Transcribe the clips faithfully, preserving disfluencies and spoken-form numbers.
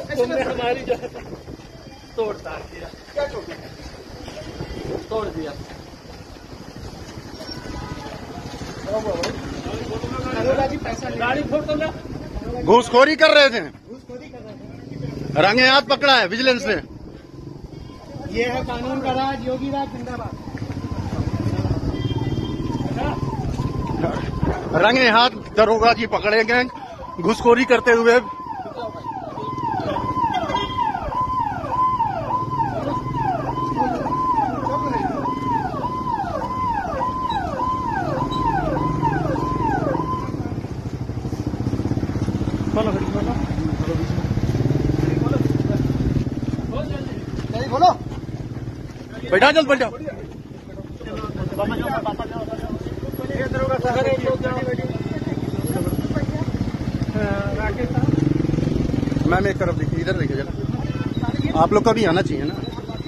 तुमने हमारी जो है तोड़ ताड़ दिया। क्या तोड़ दिया? तोड़ दिया। गाड़ी फोड़ लो। घूसखोरी कर रहे थे, घूसखोरी कर रहे थे। रंगे हाथ पकड़ा है विजिलेंस ने। ये है कानून का राज, योगी राज जिंदाबाद। रंगे हाथ दरोगा जी पकड़े गए घूसखोरी करते हुए। बोलो बैठा जल्द बैठ जाओ। मैम एक तरफ देखिए, इधर देखिए जरा, आप लोग का भी आना चाहिए ना।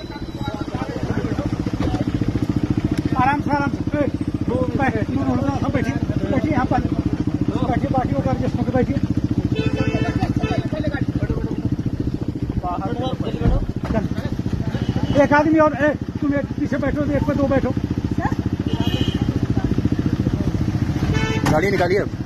आराम से आराम से बैठिए बैठिए यहाँ पर बैठिए बाकी वो करके सुन के बैठिए। एक आदमी और ए, तुम एक पीछे बैठो, एक पे दो बैठो। गाड़ी निकालिए अब।